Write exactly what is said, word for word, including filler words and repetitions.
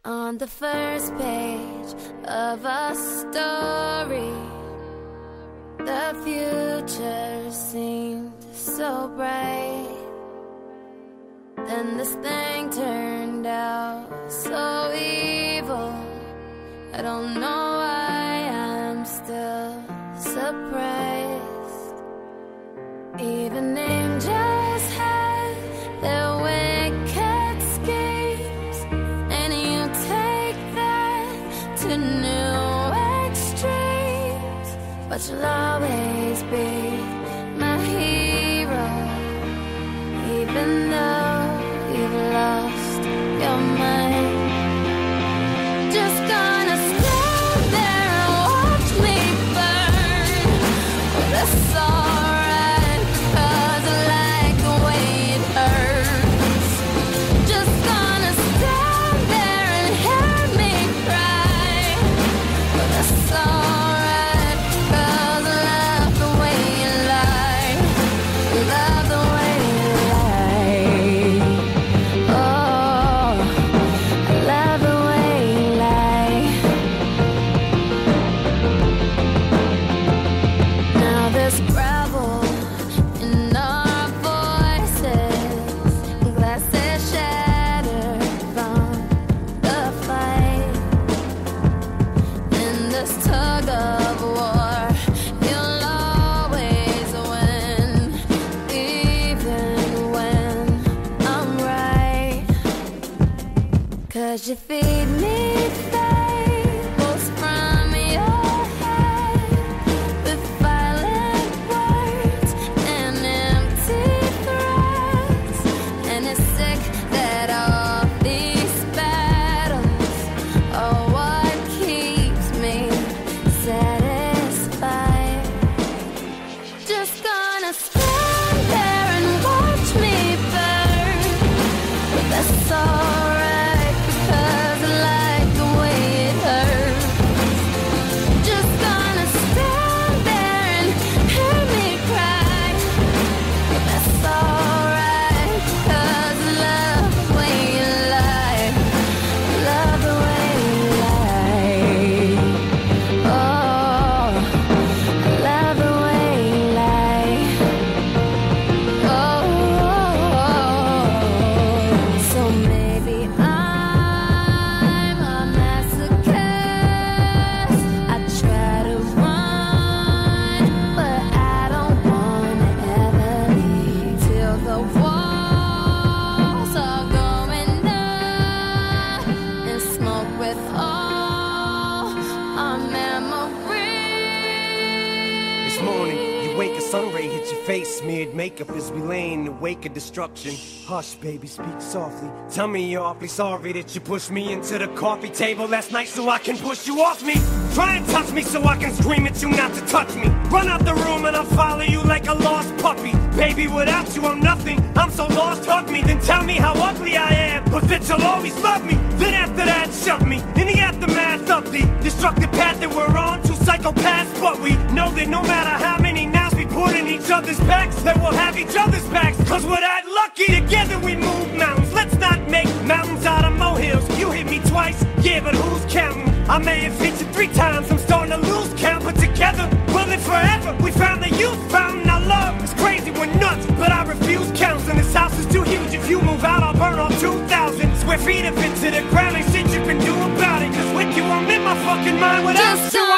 On the first page of a story, the future seemed so bright. Then this thing turned out so evil. I don't know why I'm still surprised. Even angels had their wicked schemes, and you take that to new extremes. But you'll always be my hero, even though you've lost your mind. Just gonna stand there and watch me burn. Well, that's alright, 'cause I like the way it hurts. Just gonna stand there and hear me cry. Well, that's alright, 'cause I love the way you lie. Love the way you lie. Oh, I love the way you lie. Now there's gravel in our voices, glasses shattered from the fight. In this tug of war, you'll always win, even when I'm right. 'Cause you feed me fables from your head, with violent words and empty threats. And it's sick that all these battles are what keeps me satisfied. Just gonna stand there and watch me burn. But that's alright, because I like the way it hurts. Just gonna stand there and hear me cry. But that's alright, 'cause I love the way you lie. Love the way you lie. Oh, I love the way you lie. Oh, so maybe I'm a masochist. I try to run, but I don't wanna ever leave till the walls are going up and smoke with all our memories. This morning, you wake, a sun ray hit your face, smeared makeup as we lay in the wake of destruction. Hush, baby, speak softly. Tell me you're awfully sorry that you pushed me into the coffee table last night so I can push you off me. Try and touch me so I can scream at you not to touch me. Run out the room and I'll follow you like a lost puppy. Baby, without you I'm nothing. I'm so lost, hug me, then tell me how ugly I am, but that you'll always love me. Then after that, shove me in the aftermath of the destructive path that we're on. Two psychopaths, but we know that no matter how many knives we put in each other's backs, that we'll have each other's backs. 'Cause we're that lucky, together we move mountains. Let's not make mountains out of molehills. You hit me twice, yeah, but who's counting? I may have hit you three times, I'm starting to lose count, but together we'll live forever. We found the youth fountain, our love is crazy, we're nuts, but I refuse counseling. This house is too huge, if you move out I'll burn all two thousand square feet of it to the ground. Ain't shit you can do about it, 'cause with you I'm in my fucking mind without Just you.